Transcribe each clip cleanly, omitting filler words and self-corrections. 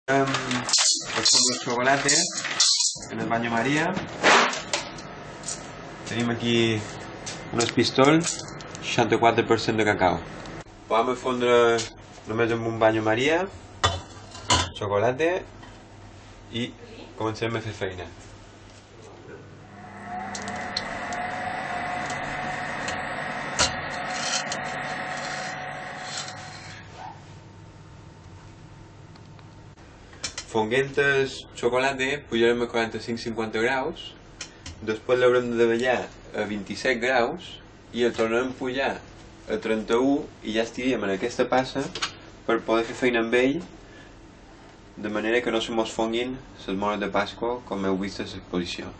El fondo de chocolate en el baño Maria. Tenim aquí un espistol, 64% de cacau. Podem fondre només amb un baño Maria, xocolata i comencem a fer feina. Fonguent el xocolata pujarem a 45-50 graus, després l'haurem de davallar a 27 graus i el tornarem a pujar a 31 i ja estiríem en aquesta passa per poder fer feina amb ell de manera que no se mos fonguin les moles de Pasqua com heu vist a l'exposició.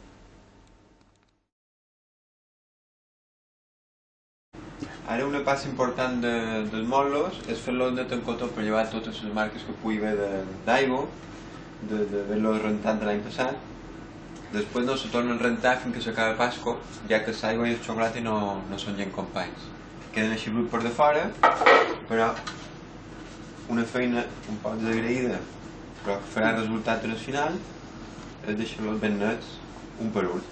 Ara una passa important dels motllos és fer-los net en cotó per llevar totes les marques que pugui haver d'aigua, d'haver-los rentat de l'any passat. Després no se tornen a rentar fins que s'acaba Pasqua, ja que l'aigua i el xocolata no són gens companys. Queden així brut per de fora, però una feina un poc desagraïda, però que farà resultat en el final, és deixar-los ben nets un per un.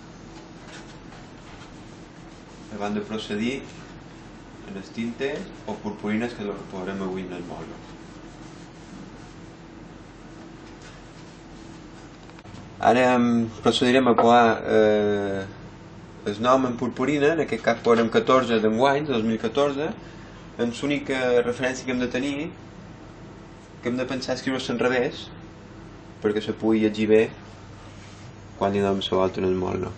Abans de procedir en les tintes o purpurines que podrem avui en el motlle. Ara procedirem a posar el nom en purpurina, en aquest cas posarem 14 d'enguany, 2014, amb l'única referència que hem de tenir, que hem de pensar escriure-se en revés, perquè se pugui llegir bé quan li donem la volta en el motlle.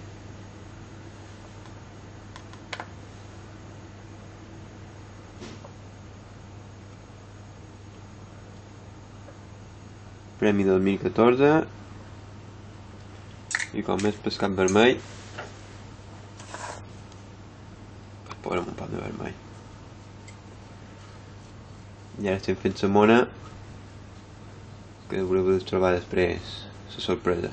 Premi 2014 i com és pescat vermell posarem un poc de vermell i ara estem fent la mona que haureu de trobar després la sorpresa.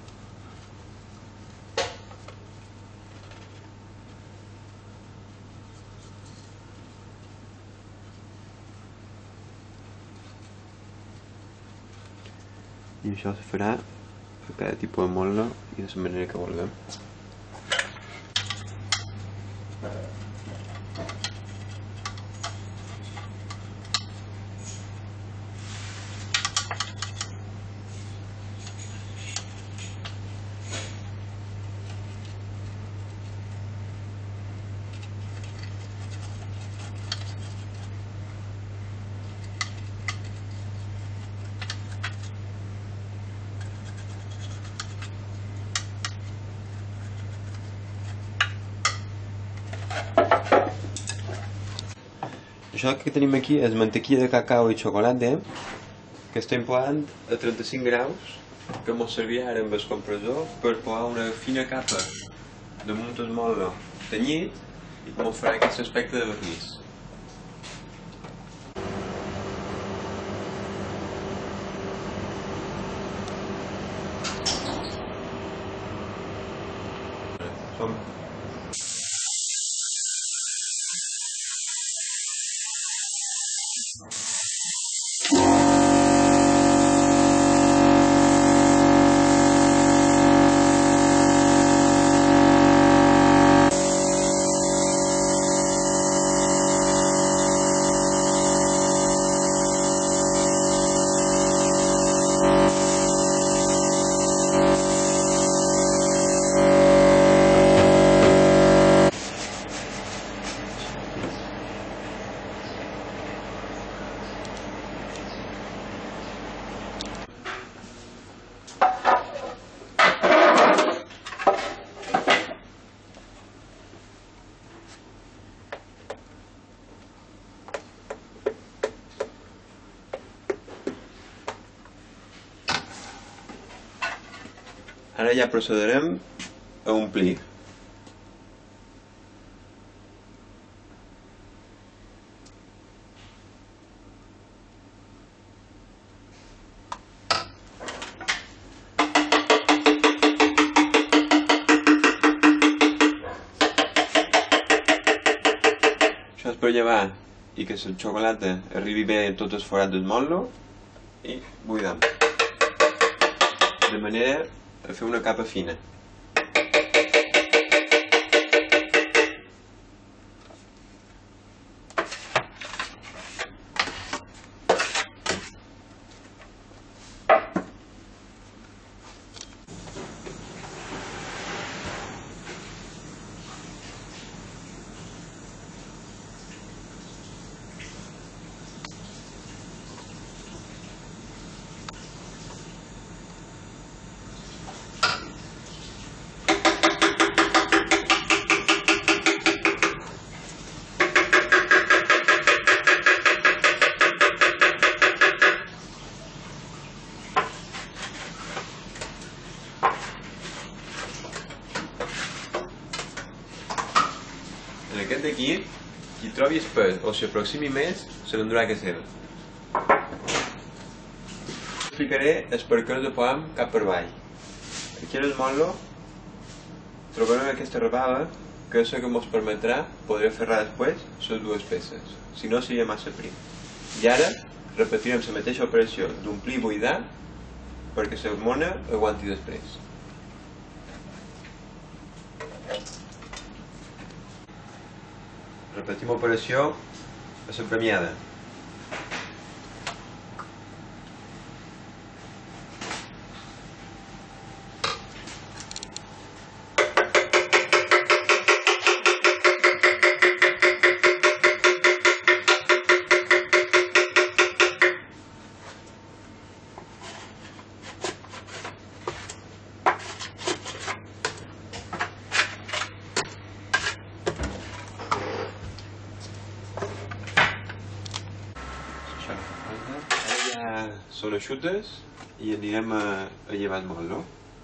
I això se farà per cada tipus de motlle i de la manera que vulguem. Això que tenim aquí és mantequilla de cacau i xocolata que estem posant a 35 graus que ens servirà ara amb el compressor per posar una fina capa damunt el motlle tenyit i que ens farà aquest aspecte de vernís. Ara ja procederem a omplir. Això és per llevar i que la xocolata arribi bé a tot el forat del motlle i buidam, de manera a fer una capa fina. En aquest d'aquí, qui trobi espès o s'hi aproximi més, se l'endurà que seva. Explicaré els perquès de posam cap per avall. Aquí en el motlo trobarem aquesta rebava, que és la que ens permetrà poder ferrar després les dues peces, si no seria massa prim. I ara repetirem la mateixa operació d'omplir i buidar perquè la mona aguanti després. Repetim operació a la premiada. Ara ja són eixutes i anirem a llevar el motlo.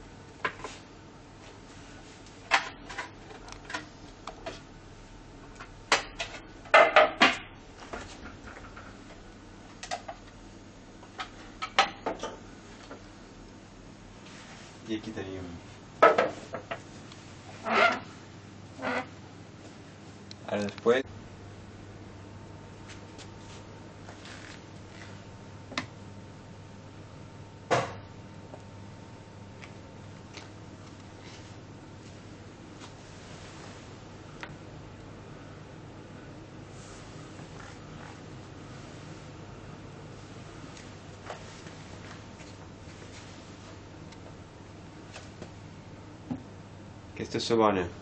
I aquí tenim. Ara després aquesta és la bona.